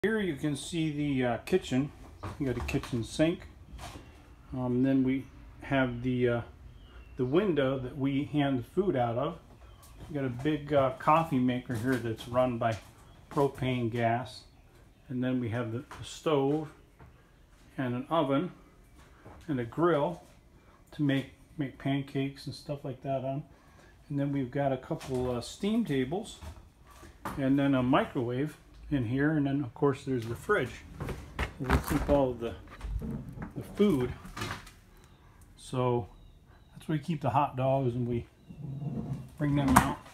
Here you can see the kitchen. You got a kitchen sink. Then we have the window that we hand the food out of. We got a big coffee maker here that's run by propane gas. And then we have the stove and an oven and a grill to make pancakes and stuff like that on. And then we've got a couple steam tables and then a microwave in here, and then of course there's the fridge. We keep all of the food. So that's where we keep the hot dogs, and we bring them out.